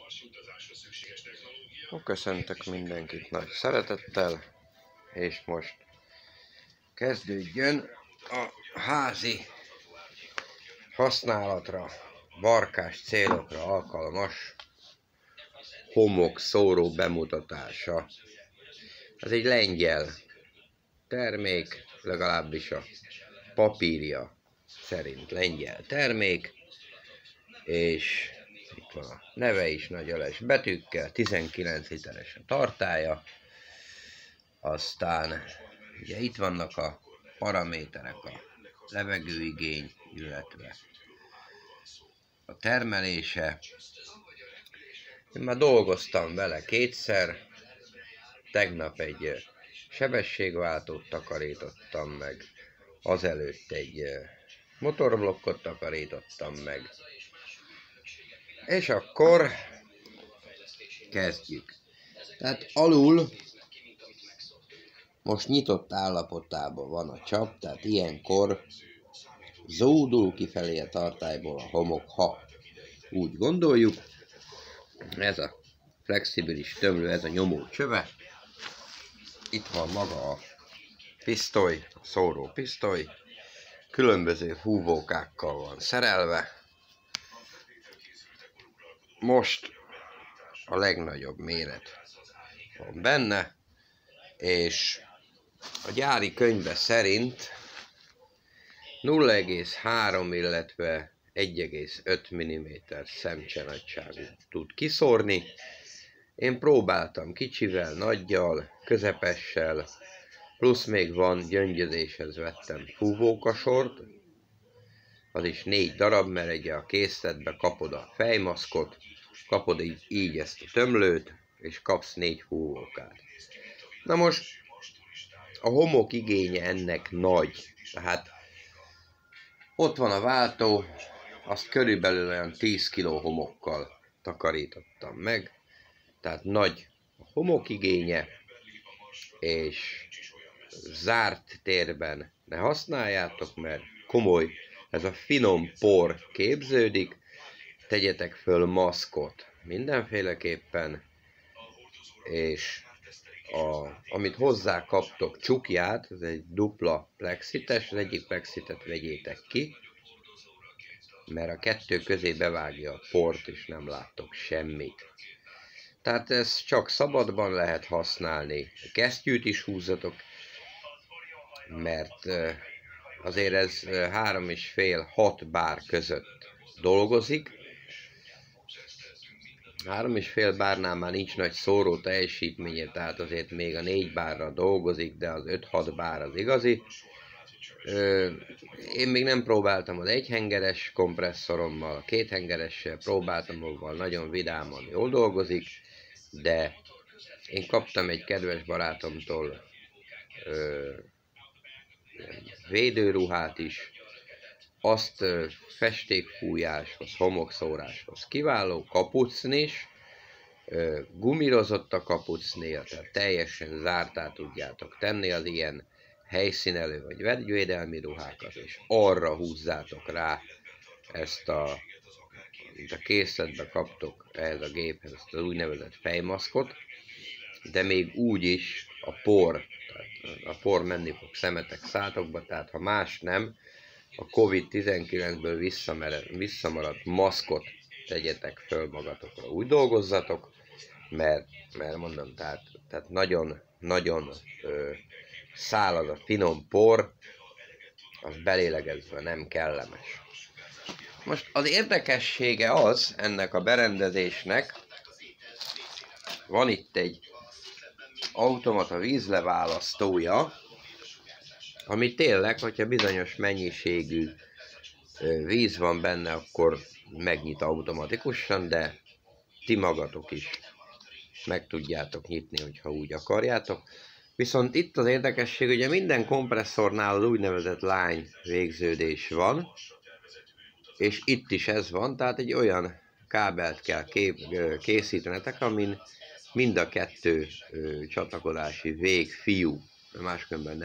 Köszöntök mindenkit nagy szeretettel, és most kezdődjön a házi használatra, barkás célokra alkalmas homokszóró bemutatása. Ez egy lengyel termék, legalábbis a papírja szerint lengyel termék, és itt van a neve is nagy öles betűkkel, 19 literes a tartálya. Aztán ugye itt vannak a paraméterek, a levegőigény, illetve a termelése. Én már dolgoztam vele kétszer, tegnap egy sebességváltót takarítottam meg, azelőtt egy motorblokkot takarítottam meg. És akkor kezdjük. Tehát alul most nyitott állapotában van a csap, tehát ilyenkor zúdul kifelé a tartályból a homok, ha úgy gondoljuk. Ez a flexibilis tömlő, ez a nyomó csöve. Itt van maga a pisztoly, a szóró pisztoly. Különböző fúvókákkal van szerelve. Most a legnagyobb méret van benne, és a gyári könyve szerint 0,3, illetve 1,5 mm szemcsenagyságú tud kiszórni. Én próbáltam kicsivel, nagyjal, közepessel, plusz még van gyöngyözéshez vettem fúvókasort, az is 4 darab, mert ugye a készletbe kapod a fejmaszkot, kapod így ezt a tömlőt, és kapsz 4 fúvókát. Na most a homok igénye ennek nagy, tehát ott van a váltó, azt körülbelül olyan 10 kg homokkal takarítottam meg, tehát nagy a homok igénye, és zárt térben ne használjátok, mert komoly, ez a finom por képződik, tegyetek föl maszkot mindenféleképpen, és amit hozzá kaptok csukját, ez egy dupla plexites, az egyik plexitet vegyétek ki, mert a kettő közé bevágja a port, és nem láttok semmit. Tehát ez csak szabadban lehet használni. Kesztyűt is húzzatok, mert azért ez 3,5-6 bár között dolgozik. 3,5 bárnál már nincs nagy szóró teljesítménye, tehát azért még a 4 bárra dolgozik, de az 5-6 bár az igazi. Én még nem próbáltam az 1 hengeres kompresszorommal, a 2 hengeressel próbáltam, ahol nagyon vidáman jól dolgozik, de én kaptam egy kedves barátomtól védőruhát is, azt festékfújáshoz, homokszóráshoz kiváló, kapucnis, gumirozott a kapucnél, tehát teljesen zártá tudjátok tenni az ilyen helyszínelő vagy vegyvédelmi ruhákat, és arra húzzátok rá ezt mint a készletbe kaptok ehhez a géphez, ezt az úgynevezett fejmaszkot, de még úgy is a por menni fog szemetek, szátokba, tehát ha más nem, a Covid-19-ből visszamaradt maszkot tegyetek föl magatokra. Úgy dolgozzatok, mert mondom, tehát nagyon szálad a finom por, az belélegezve nem kellemes. Most az érdekessége az ennek a berendezésnek, van itt egy automata vízleválasztója, ami tényleg, hogyha bizonyos mennyiségű víz van benne, akkor megnyit automatikusan, de ti magatok is meg tudjátok nyitni, hogyha úgy akarjátok. Viszont itt az érdekesség, ugye minden kompresszornál az úgynevezett line végződés van, és itt is ez van, tehát egy olyan kábelt kell készítenetek, amin mind a 2 csatlakozási vég fiú, máskülönben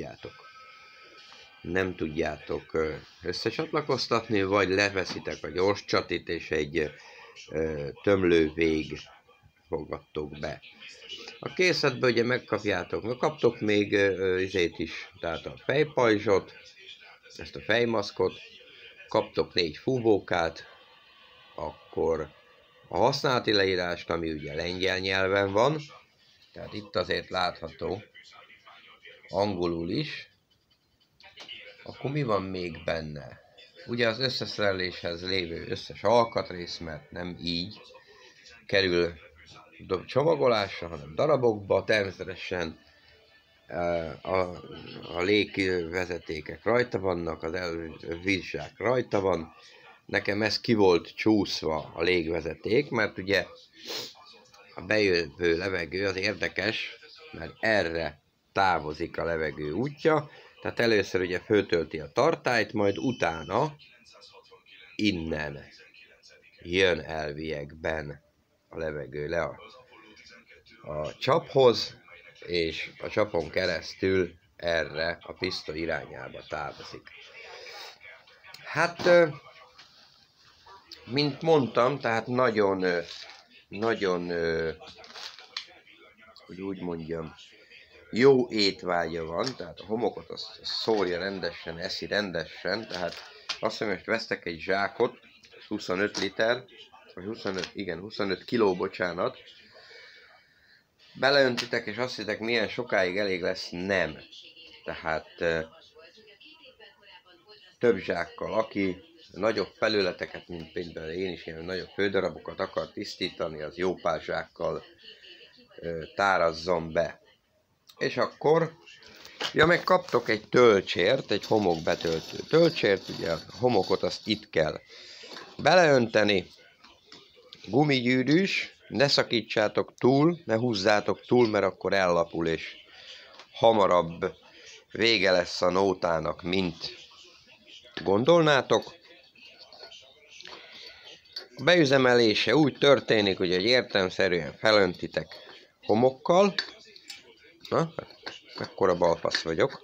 nem tudjátok összecsatlakoztatni, vagy leveszitek a gyors csatit, és egy tömlővég fogadtok be. A készletbe ugye megkapjátok, kaptok még izét is, tehát a fejpajzsot, ezt a fejmaszkot, kaptok 4 fúvókát, akkor a használati leírást, ami ugye lengyel nyelven van, tehát itt azért látható angolul is. Akkor mi van még benne? Ugye az összeszereléshez lévő összes alkatrész, mert nem így kerül csomagolásra, hanem darabokba, természetesen a légvezetékek rajta vannak, az vízsák rajta van. Nekem ez ki volt csúszva a légvezeték, mert ugye a bejövő levegő az érdekes, mert erre távozik a levegő útja, tehát először ugye föltölti a tartályt, majd utána innen jön elviekben a levegő le a csaphoz, és a csapon keresztül erre a pisztoly irányába távozik. Hát, mint mondtam, tehát nagyon, hogy úgy mondjam, jó étvágya van, tehát a homokot azt szórja rendesen, eszi rendesen, tehát azt mondom, hogy vesztek egy zsákot, 25 liter, vagy 25 kiló, bocsánat, beleöntitek, és azt hittek, milyen sokáig elég lesz, nem. Tehát több zsákkal, aki nagyobb felületeket, mint például én is ilyen nagyobb fődarabokat akar tisztítani, az jó pár zsákkal tárazzon be. És akkor, ja, meg kaptok egy töltsért, egy homokbetöltő töltsért, ugye a homokot azt itt kell beleönteni, gumigyűrűs, ne szakítsátok túl, ne húzzátok túl, mert akkor ellapul, és hamarabb vége lesz a nótának, mint gondolnátok. A beüzemelése úgy történik, hogy egy értelemszerűen felöntitek homokkal. Na, mekkora balfasz vagyok.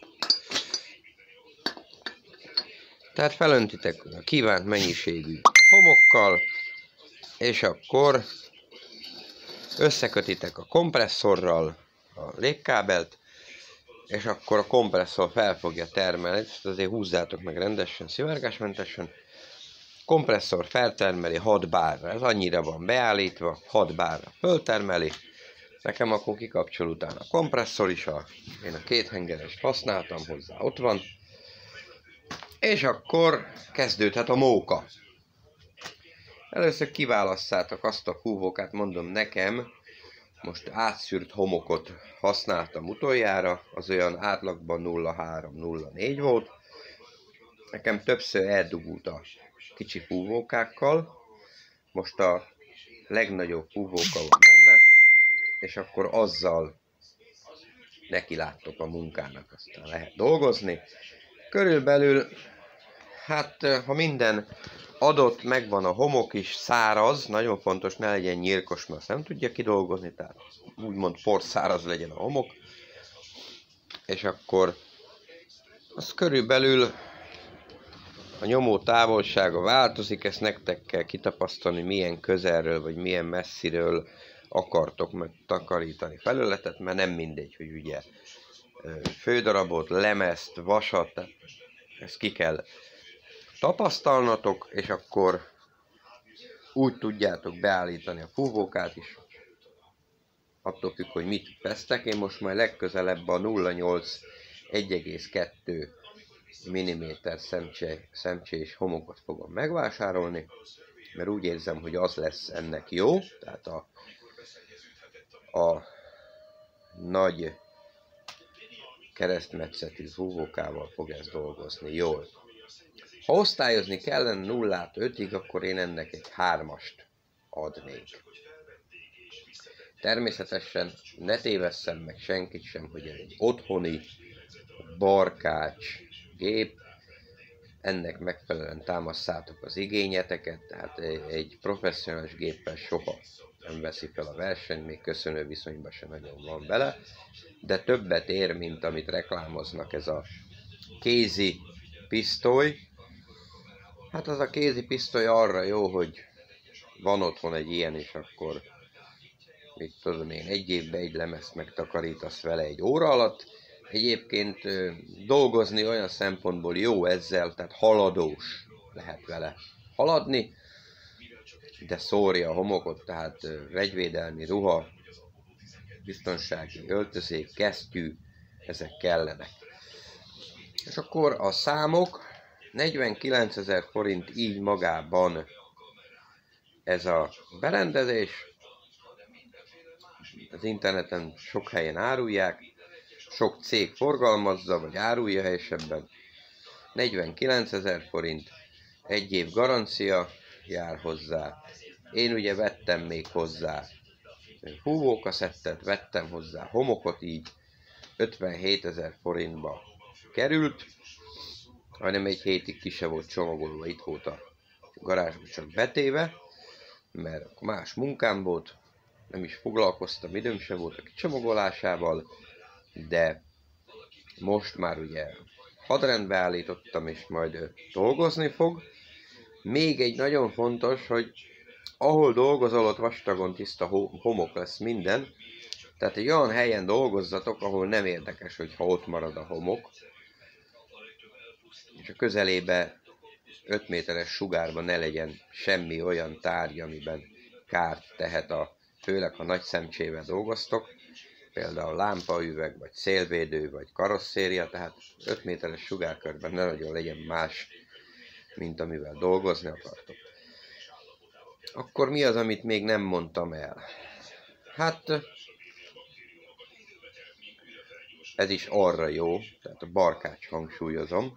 Tehát felöntitek a kívánt mennyiségű homokkal, és akkor összekötitek a kompresszorral a légkábelt, és akkor a kompresszor fel fogja termelni, ezt azért húzzátok meg rendesen, szivárgásmentesen. Kompresszor feltermeli 6 bárra, ez annyira van beállítva, 6 bárra föltermeli. Nekem akkor kikapcsol utána a kompresszor is, én a 2 hengerest használtam hozzá, ott van. És akkor kezdődhet a móka. Először kiválasszátok azt a fúvókát, mondom nekem, most átszűrt homokot használtam utoljára, az olyan átlagban 0,3-0,4 volt. Nekem többször eldugult a kicsi fúvókákkal, most a legnagyobb fúvóka van benne, és akkor azzal neki láttok a munkának, aztán lehet dolgozni. Körülbelül, hát ha minden adott, megvan a homok is, száraz, nagyon fontos, ne legyen nyírkos, mert azt nem tudja kidolgozni, tehát úgymond porszáraz legyen a homok, és akkor az körülbelül a nyomó távolsága változik, ezt nektek kell kitapasztalni, milyen közelről vagy milyen messziről akartok megtakarítani felületet, mert nem mindegy, hogy ugye fődarabot, lemezt, vasat, tehát ezt ki kell tapasztalnatok, és akkor úgy tudjátok beállítani a fúvókát is, attól függ, hogy mit vesztek. Én most majd legközelebb a 0,8 1,2 mm szemcsés homokot fogom megvásárolni, mert úgy érzem, hogy az lesz ennek jó, tehát a nagy keresztmetszetű fúvókával fog ez dolgozni jól. Ha osztályozni kellene 0-től 5-ig, akkor én ennek egy 3-ast adnék. Természetesen ne tévesszem meg senkit sem, hogy ez egy otthoni barkács gép, ennek megfelelően támasszátok az igényeteket, tehát egy professzionális géppel soha nem veszi fel a versenyt, még köszönő viszonyban se nagyon van vele, de többet ér, mint amit reklámoznak, ez a kézi pisztoly. Hát az a kézi pisztoly arra jó, hogy van otthon egy ilyen, és akkor mit tudom én, egy évben egy lemezt megtakarítasz vele egy óra alatt. Egyébként dolgozni olyan szempontból jó ezzel, tehát haladós lehet vele haladni, de szórja a homokot, tehát vegyvédelmi ruha, biztonsági öltözék, kesztyű, ezek kellenek. És akkor a számok, 49 000 forint így magában ez a berendezés. Az interneten sok helyen árulják, sok cég forgalmazza, vagy árulja helyesebben. 49 000 forint, 1 év garancia jár hozzá. Én ugye vettem még hozzá húvókaszettet, vettem hozzá homokot, így 57 000 forintba került. Majdnem egy hétig ki se volt csomagolva, itt volt a garázsba csak betéve, mert más munkám volt, nem is foglalkoztam, időm sem volt a kicsomagolásával, de most már ugye hadrendbe állítottam, és majd dolgozni fog. Még egy nagyon fontos, hogy ahol dolgozol, ott vastagon tiszta homok lesz minden, tehát egy olyan helyen dolgozzatok, ahol nem érdekes, hogyha ott marad a homok, és a közelébe 5 méteres sugárban ne legyen semmi olyan tárgy, amiben kárt tehet, főleg ha nagy szemcsével dolgoztok, például lámpaüveg, vagy szélvédő, vagy karosszéria, tehát 5 méteres sugárkörben ne nagyon legyen más, mint amivel dolgozni akartok. Akkor mi az, amit még nem mondtam el? Hát ez is arra jó, tehát a barkács hangsúlyozom,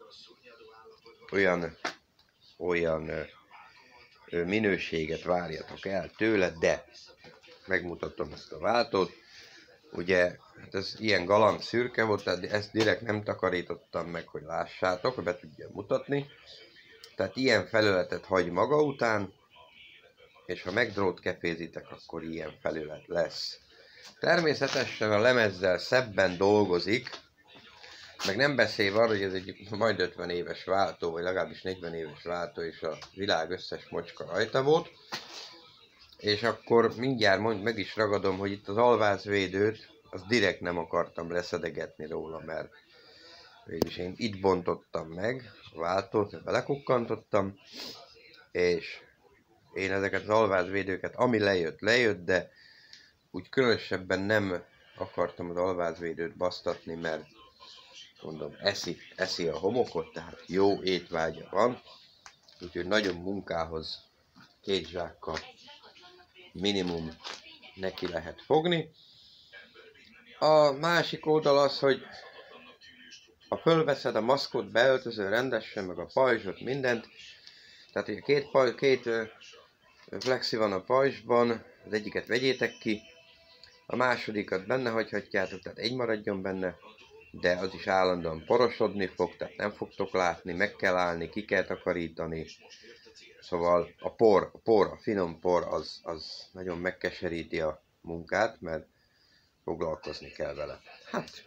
olyan minőséget várjatok el tőle, de megmutatom ezt a váltót. Ugye, hát ez ilyen galamb szürke volt, tehát ezt direkt nem takarítottam meg, hogy lássátok, hogy be tudjam mutatni. Tehát ilyen felületet hagy maga után, és ha megdrótkefézitek, akkor ilyen felület lesz. Természetesen a lemezzel szebben dolgozik, meg nem beszélve arra, hogy ez egy majd 50 éves váltó, vagy legalábbis 40 éves váltó, és a világ összes mocska rajta volt. És akkor mindjárt meg is ragadom, hogy itt az alvázvédőt, azt direkt nem akartam leszedegetni róla, mert végülis én itt bontottam meg a váltót, belekukkantottam, és én ezeket az alvázvédőket, ami lejött, de úgy különösebben nem akartam az alvázvédőt basztatni, mert mondom, eszi a homokot, tehát jó étvágya van, úgyhogy nagyon munkához 2 zsákkal minimum neki lehet fogni. A másik oldal az, hogy ha fölveszed a maszkot, beöltözöl rendesen, meg a pajzsot, mindent, tehát ugye két flexi van a pajzsban, az egyiket vegyétek ki, a másodikat benne hagyhatjátok, tehát egy maradjon benne, de az is állandóan porosodni fog, tehát nem fogtok látni, meg kell állni, ki kell takarítani. Szóval a finom por az nagyon megkeseríti a munkát, mert foglalkozni kell vele. Hát,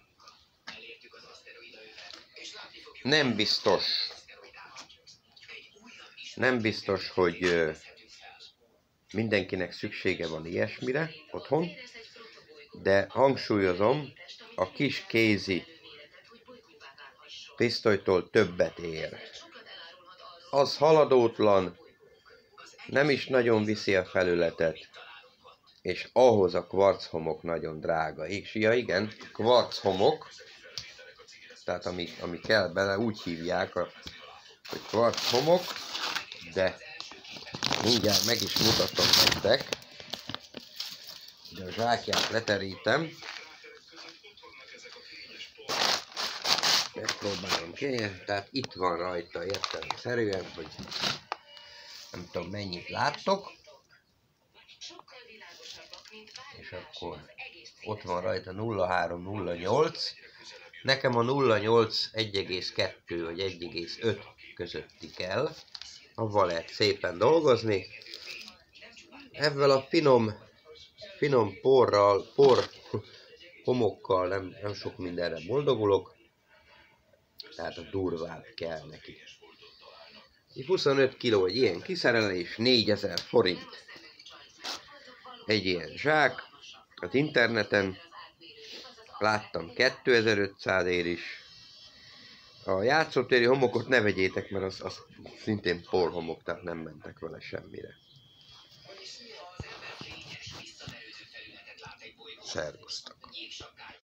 nem biztos, hogy mindenkinek szüksége van ilyesmire otthon, de hangsúlyozom, a kis kézi pisztolytól többet ér. Az haladótlan, nem is nagyon viszi a felületet, és ahhoz a kvarchomok nagyon drága. És ja igen, kvarchomok, tehát ami kell bele, úgy hívják, hogy kvarchomok, de mindjárt meg is mutatom nektek, de a zsákját leterítem. Megpróbálom ki, tehát itt van rajta értelemszerűen, hogy nem tudom mennyit láttok, és akkor ott van rajta 0308, nekem a 08 1,2 vagy 1,5 közötti kell, avval lehet szépen dolgozni. Ezzel a finom homokkal nem sok mindenre boldogulok, tehát a durvább kell neki. 25 kg egy ilyen kiszerelés, 4000 forint. Egy ilyen zsák. Az interneten láttam 2500 ér is. A játszótéri homokot ne vegyétek, mert az szintén porhomok, tehát nem mentek vele semmire. Szervusztok!